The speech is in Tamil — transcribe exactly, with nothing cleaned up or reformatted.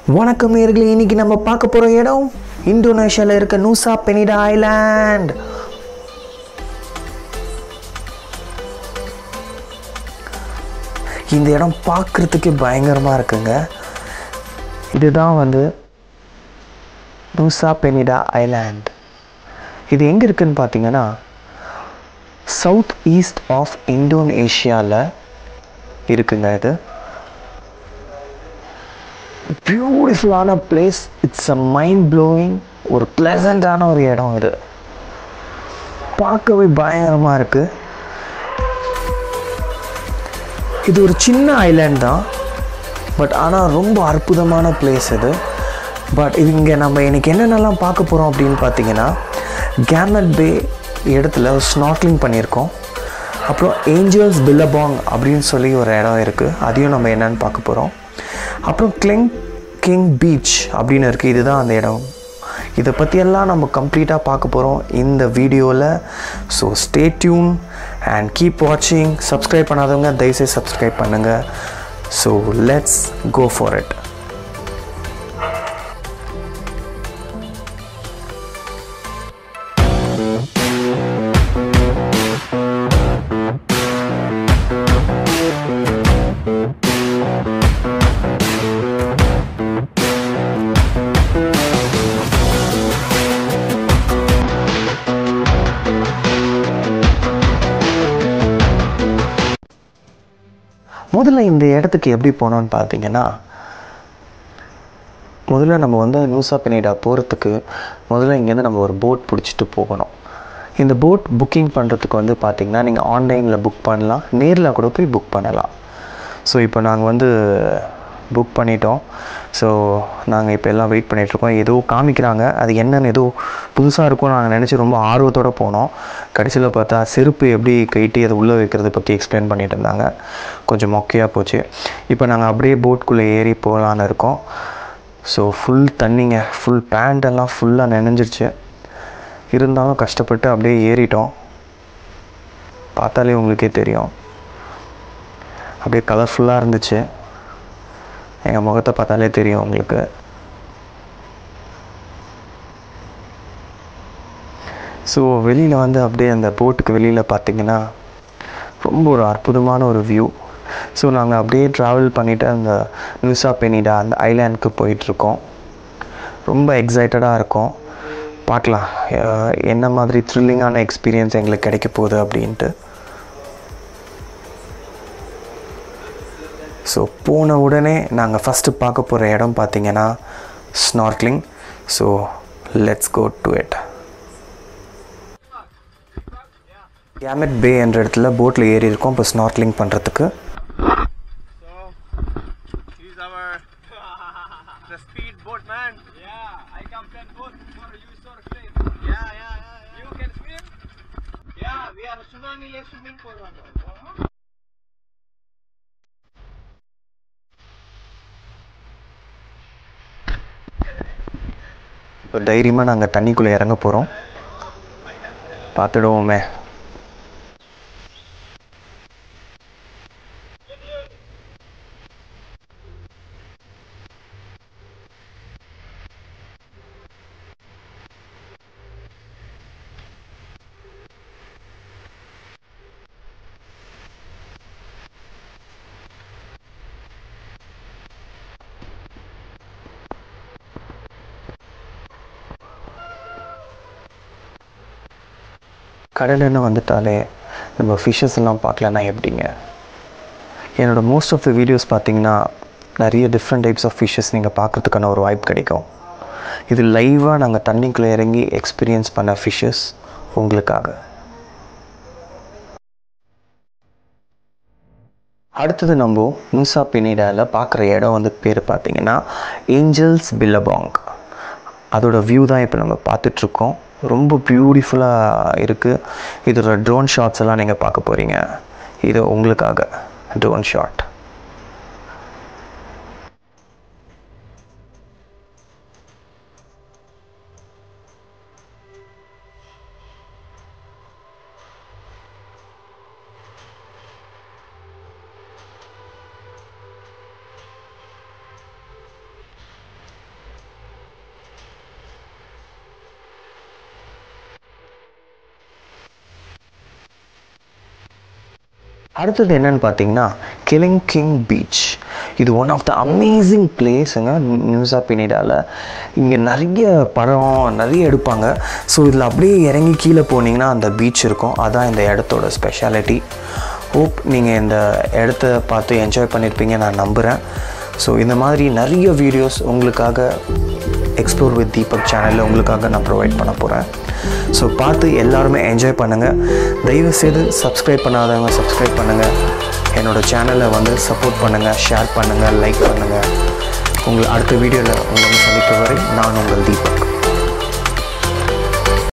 வணக்கம் நேயர்களே, இன்னைக்கு நம்ம பார்க்க போகிற இடம் இந்தோனேஷியாவில் இருக்க நூசா பெனிடா ஐலாண்ட். இந்த இடம் பார்க்குறதுக்கு பயங்கரமாக இருக்குங்க. இதுதான் வந்து நூசா பெனிடா ஐலாண்ட். இது எங்கே இருக்குதுன்னு பார்த்தீங்கன்னா சவுத் ஈஸ்ட் ஆஃப் இந்தோனேஷியாவில் இருக்குங்க. இது பியூட்டிஃபுல்லான place. It's a mind blowing, ஒரு ப்ளசண்ட்டான ஒரு இடம். இது பார்க்கவே பயங்கரமாக இருக்குது. இது ஒரு சின்ன ஐலாண்ட் தான், பட் ஆனால் ரொம்ப அற்புதமான பிளேஸ் இது. பட் இது இங்கே நம்ம இன்றைக்கி என்னென்னலாம் பார்க்க போகிறோம் அப்படின்னு பார்த்தீங்கன்னா, கேமட் பே இடத்துல ஸ்நார்க்லிங் பண்ணியிருக்கோம். அப்புறம் ஏஞ்சல்ஸ் பில்லபாங் அப்படின்னு சொல்லி ஒரு இடம் இருக்குது, அதையும் நம்ம என்னென்னு பார்க்க போகிறோம். அப்புறம் கிளெங் கிங் பீச் அப்படின்னு இருக்குது, இதுதான் அந்த இடம். இதை பற்றியெல்லாம் நம்ம கம்ப்ளீட்டாக பார்க்க போகிறோம் இந்த வீடியோவில். So stay tuned and keep வாட்சிங். சப்ஸ்கிரைப் பண்ணாதவங்க தயவுசெய்து சப்ஸ்கிரைப் பண்ணுங்கள். So let's go for it. முதல்ல இந்த இடத்துக்கு எப்படி போனோன்னு பார்த்தீங்கன்னா, முதல்ல நம்ம வந்து நூசா பெனிடா போகிறதுக்கு முதல்ல இங்கேருந்து நம்ம ஒரு போட் பிடிச்சிட்டு போகணும். இந்த போட் புக்கிங் பண்ணுறதுக்கு வந்து பார்த்திங்கன்னா, நீங்கள் ஆன்லைனில் புக் பண்ணலாம், நேரில் கூட போய் புக் பண்ணலாம். ஸோ இப்போ நாங்கள் வந்து புக் பண்ணிட்டோம். ஸோ நாங்கள் இப்போ எல்லாம் வெயிட் பண்ணிகிட்ருக்கோம். ஏதோ காமிக்கிறாங்க, அது என்னென்னு ஏதோ புதுசாக இருக்கும் நாங்கள் நினச்சி ரொம்ப ஆர்வத்தோடு போனோம். கடைசியில் பார்த்தா செருப்பு எப்படி கைட்டி அதை உள்ளே வைக்கிறத பற்றி எக்ஸ்பிளைன் பண்ணிகிட்டு இருந்தாங்க. கொஞ்சம் மொக்கையாக போச்சு. இப்போ நாங்கள் அப்படியே போட்குள்ளே ஏறி போகலான்னு இருக்கோம். ஸோ ஃபுல் தண்ணிங்க, ஃபுல் பேண்டெல்லாம் ஃபுல்லாக நனைஞ்சிருச்சு. இருந்தாலும் கஷ்டப்பட்டு அப்படியே ஏறிட்டோம். பார்த்தாலே உங்களுக்கே தெரியும், அப்படியே கலர்ஃபுல்லாக இருந்துச்சு. எங்கள் முகத்தை பார்த்தாலே தெரியும் உங்களுக்கு. ஸோ வெளியில் வந்து அப்படியே அந்த போட்டுக்கு வெளியில் பார்த்திங்கன்னா ரொம்ப ஒரு அற்புதமான ஒரு வியூ. ஸோ நாங்கள் அப்படியே ட்ராவல் பண்ணிவிட்டு அந்த நூசா பெனிடா அந்த ஐலாண்டுக்கு போயிட்டுருக்கோம். ரொம்ப எக்ஸைட்டடாக இருக்கும். பார்க்கலாம் என்ன மாதிரி த்ரில்லிங்கான எக்ஸ்பீரியன்ஸ் எங்களுக்கு கிடைக்க போகுது அப்படின்ட்டு. ஸோ போன உடனே நாங்கள் ஃபஸ்ட்டு பார்க்க போகிற இடம் பார்த்திங்கன்னா snorkelling. So let's go to it. Gamat Bay என்ற இடத்துல போட்டில் ஏறி இருக்கோம் இப்போ ஸ்நார்க்லிங் பண்ணுறதுக்கு. இப்போ தைரியமாக நாங்கள் தண்ணிக்குள்ளே இறங்க போகிறோம். பார்த்துடுவோமே. கடலுன்னு வந்துட்டாலே நம்ம ஃபிஷ்ஷஸ் எல்லாம் பார்க்கலன்னா எப்படிங்க. என்னோடய மோஸ்ட் ஆஃப் த வீடியோஸ் பார்த்திங்கன்னா நிறைய டிஃப்ரெண்ட் டைப்ஸ் ஆஃப் ஃபிஷ்ஷஸ் நீங்கள் பார்க்குறதுக்கான ஒரு வாய்ப்பு கிடைக்கும். இது லைவாக நாங்கள் தண்ணிக்குள்ளே இறங்கி எக்ஸ்பீரியன்ஸ் பண்ண ஃபிஷ்ஷஸ் உங்களுக்காக. அடுத்தது நம்ம நூசா பெனிடாவில் பார்க்குற இடம் வந்து பேர் பார்த்திங்கன்னா ஏஞ்சல்ஸ் பில்லபாங். அதோட வியூ தான் இப்போ நம்ம பார்த்துட்ருக்கோம். ரொம்ப பியூட்டிஃபுல்லாக இருக்குது. இதோட ட்ரோன் ஷாட்ஸ் எல்லாம் நீங்கள் பார்க்க போகிறீங்க. இது உங்களுக்காக ட்ரோன் ஷாட். அடுத்தது என்னென்னு பார்த்தீங்கன்னா கிலிங்கிங் பீச். இது ஒன் ஆஃப் த அமேசிங் பிளேஸுங்க நியூஸா பினிடாவில். இங்கே நிறைய படம் நிறைய எடுப்பாங்க. ஸோ இதில் அப்படியே இறங்கி கீழே போனீங்கன்னா அந்த பீச் இருக்கும். அதான் இந்த இடத்தோட ஸ்பெஷாலிட்டி. ஹோப் நீங்கள் இந்த இடத்த பார்த்து என்ஜாய் பண்ணியிருப்பீங்க நான் நம்புகிறேன். ஸோ இந்த மாதிரி நிறைய வீடியோஸ் உங்களுக்காக எக்ஸ்ப்ளோர் வித் தீபக் சேனலில் உங்களுக்காக நான் ப்ரொவைட் பண்ண போகிறேன். ஸோ பார்த்து எல்லாருமே என்ஜாய் பண்ணுங்கள். தயவுசெய்து சப்ஸ்கிரைப் பண்ணாதவங்க சப்ஸ்கிரைப் பண்ணுங்கள். என்னோடய சேனலை வந்து சப்போர்ட் பண்ணுங்கள், ஷேர் பண்ணுங்கள், லைக் பண்ணுங்கள். உங்களை அடுத்த வீடியோவில் உங்களை சந்திக்கும் வரை நான் உங்கள் தீபக்.